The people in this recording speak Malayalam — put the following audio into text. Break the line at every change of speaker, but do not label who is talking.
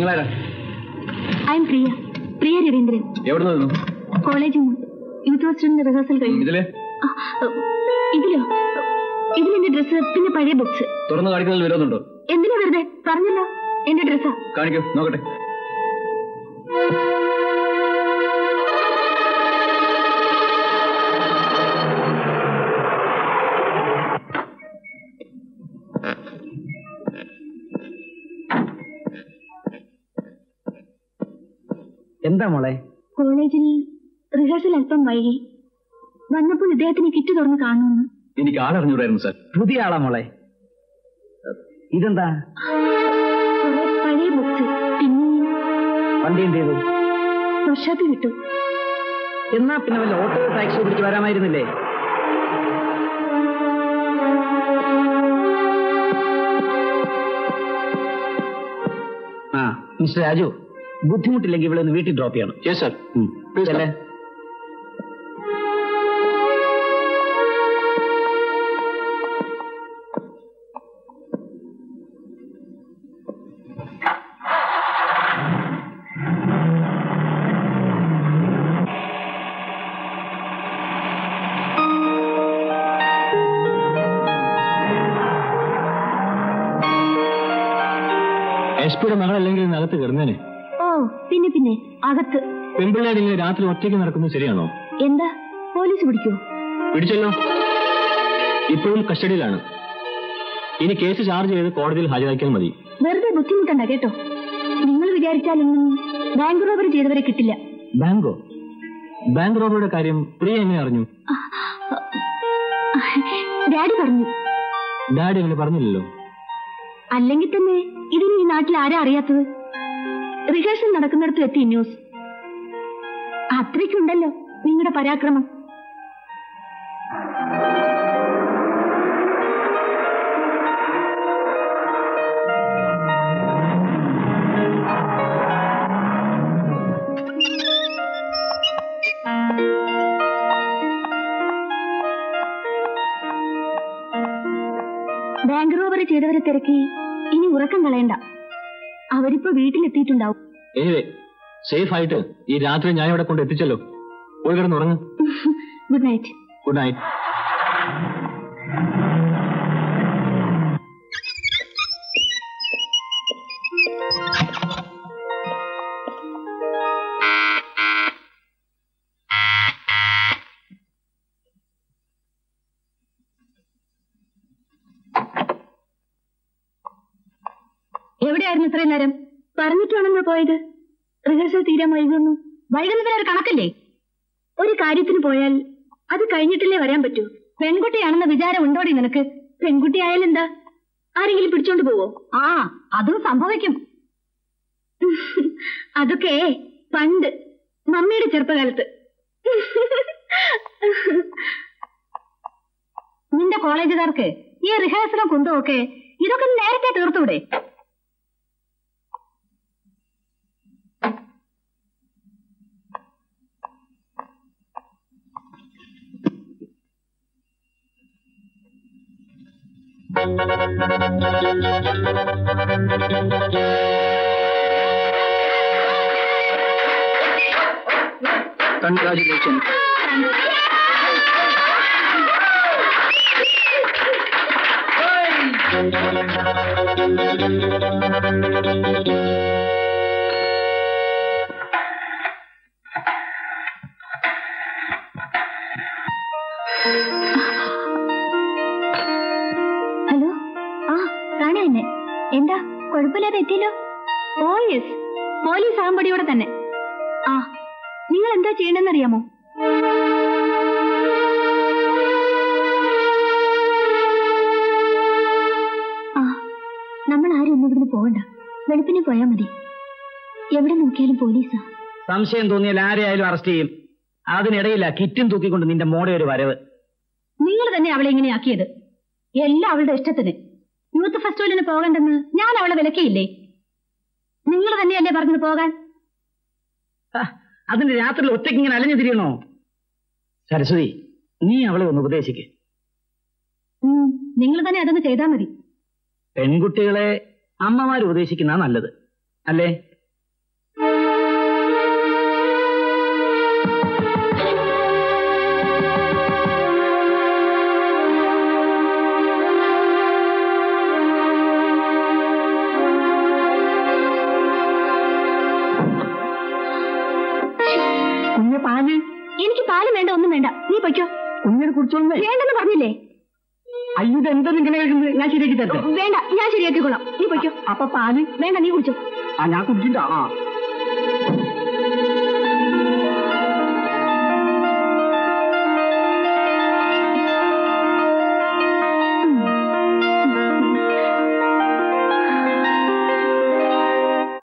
നിങ്ങളാരാ?
I am Priya. പ്രിയ രവീന്ദ്രൻ.
എവിടെ നിന്ന്?
കോളേജിൽ നിന്ന്. യൂത്ത് ഫെസ്റ്റിന്റെ റിഹേഴ്സൽ കഴിഞ്ഞു. ഇതിലോ? ഇതിലെന്റെ ഡ്രസ്സ്, പിന്നെ പഴയ ബുക്സ്.
തുറന്നു കാണിക്കുന്നതിൽ വിരോധമുണ്ടോ?
എന്തിനാ വെറുതെ? പറഞ്ഞല്ലോ എന്റെ ഡ്രസ്സാ.
കാണിക്കൂ, നോക്കട്ടെ.
എന്താ മോളെ?
കോളേജിൽ റിഹേഴ്സൽ അല്പം വൈകി. വന്നപ്പോൾ ഇദ്ദേഹത്തിന് കിറ്റ് തുറന്ന് കാണുമെന്ന്.
എനിക്ക് ആളറിഞ്ഞൂടായിരുന്നു സാർ.
പുതിയ ആളാ മോളെ? ഇതെന്താ?
പഴയ ബുക്സ്. പിന്നെ
വണ്ടി എന്ത് ചെയ്തു?
വർഷാപ്പ് കിട്ടും.
എന്നാ പിന്നെ വല്ല ഓട്ടോ ടാക്സി പിടിച്ച് വരാമായിരുന്നില്ലേ? ആ മിസ്റ്റർ രാജു, ബുദ്ധിമുട്ടില്ലെങ്കിൽ ഇവിടെ നിന്ന് വീട്ടിൽ ഡ്രോപ്പ് ചെയ്യണം.
Yes sir.
അല്ലേ?
എസ്പിയുടെ മകളല്ലെങ്കിൽ അകത്ത് കിടന്നേനെ.
ഓ പിന്നെ പിന്നെ അകത്ത്.
പെൺപിള്ളേരിങ്ങനെ രാത്രി ഒറ്റയ്ക്ക് നടക്കുന്നത് ശരിയാണോ?
എന്താ, പോലീസ് പിടിക്കോ?
പിടിച്ചല്ലോ, ഇപ്പോഴും കസ്റ്റഡിയിലാണ്. ഇനി കേസ് ചാർജ് ചെയ്ത് കോടതിയിൽ ഹാജരാക്കിയാൽ മതി.
വെറുതെ ബുദ്ധിമുട്ടണ്ട കേട്ടോ. നിങ്ങൾ വിചാരിച്ചാലൊന്നും ബാങ്ക് റോബറി ചെയ്തവരെ കിട്ടില്ല.
ബാങ്കോ? ബാങ്ക് റോബറിയുടെ കാര്യം പ്രിയ എങ്ങനെ അറിഞ്ഞു?
ഡാഡി പറഞ്ഞു.
ഡാഡി അങ്ങനെ പറഞ്ഞില്ലല്ലോ.
അല്ലെങ്കിൽ തന്നെ ഇതിന് ഈ നാട്ടിൽ ആരാ അറിയാത്തത്? റിഹേഴ്സൽ നടക്കുന്നിടത്ത് എത്തി ന്യൂസ്. അത്രയ്ക്കുണ്ടല്ലോ നിങ്ങളുടെ പരാക്രമം. ബാങ്ക് റോബറി ചെയ്തവരെ തിരക്കി ഇനി ഉറക്കം കളയണ്ട. അവരിപ്പോ വീട്ടിലെത്തിയിട്ടുണ്ടാവും.
സേഫ് ആയിട്ട് ഈ രാത്രി ഞാൻ ഇവിടെ കൊണ്ട് എത്തിച്ചല്ലോ. പോയി കിടന്നുറങ്ങ്.
Good night.
Good night.
എവിടെയായിരുന്നു ഇത്രയും നേരം? പറഞ്ഞിട്ടാണെന്നോ പോയത്? റിഹേഴ്സൽ തീരാൻ വൈകുന്നു. വൈകുന്നതിന് ഒരു കണക്കല്ലേ? ഒരു കാര്യത്തിന് പോയാൽ അത് കഴിഞ്ഞിട്ടല്ലേ വരാൻ പറ്റൂ. പെൺകുട്ടിയാണെന്ന വിചാരം ഉണ്ടോടി നിനക്ക്? പെൺകുട്ടിയായാലെന്താ, ആരെങ്കിലും പിടിച്ചോണ്ട് പോവോ? ആ, അതും സംഭവിക്കും. അതൊക്കെ പണ്ട്, മമ്മിയുടെ ചെറുപ്പകാലത്ത്. നിന്റെ കോളേജുകാർക്ക് ഈ റിഹേഴ്സലും കുന്തമൊക്കെ ഇതൊക്കെ നേരത്തെ തീർത്തൂടെ?
Congratulations.
ഹലോ, ആ കാണാ എന്നെ. എന്താ, കുഴപ്പമില്ലാതെ എത്തിയല്ലോ. ഓ യെസ്, പോലീസ് ആകുമ്പടിയോടെ തന്നെ. ആ, നിങ്ങൾ എന്താ ചെയ്യണമെന്നറിയാമോ? ആ, നമ്മൾ ആരും ഒന്നും ഇവിടുന്ന് പോകണ്ട. വെളുപ്പിന് പോയാ മതി. എവിടെ നോക്കിയാലും പോലീസാ.
സംശയം തോന്നിയാൽ ആരെയായാലും അറസ്റ്റ് ചെയ്യും. അതിനിടയില്ല കിറ്റും തൂക്കിക്കൊണ്ട് നിന്റെ മോടെ ഒരു വരവ്.
നിങ്ങൾ തന്നെ അവളെ ഇങ്ങനെ ആക്കിയത്. എല്ലാം അവളുടെ ഇഷ്ടത്തിന്. യൂത്ത് ഫെസ്റ്റിവലിന് പോകണ്ടെന്ന് ഞാൻ അവളെ വിലക്കിയില്ലേ? നിങ്ങൾ തന്നെയല്ലേ പറഞ്ഞു പോകാൻ?
അതിന് രാത്രി ഒറ്റയ്ക്ക് ഇങ്ങനെ അലഞ്ഞു തിരിയണോ? സരസ്വതി, നീ അവളെ ഒന്ന് ഉപദേശിക്ക്.
നിങ്ങൾ തന്നെ അതൊന്ന് ചെയ്താൽ മതി.
പെൺകുട്ടികളെ അമ്മമാർ ഉപദേശിക്കുന്ന നല്ലത് അല്ലേ?
പൊയ്ക്കോ.
കുഞ്ഞിനെ കുടിച്ചോന്നേ.
വേണ്ടെന്ന് പറഞ്ഞില്ലേ?
അയ്യോ, ഇതെന്താ ഇങ്ങനെ കഴിക്കുന്നത്? ഞാൻ ശരിയാക്കി തരട്ടെ?
വേണ്ട, ഞാൻ ശരിയാക്കിക്കോളാം. നീ പൊയ്ക്കോ.
അപ്പൊ പാല്
വേണ്ട, നീ കുടിച്ചോ.
ഞാൻ കുടിക്കണ്ട.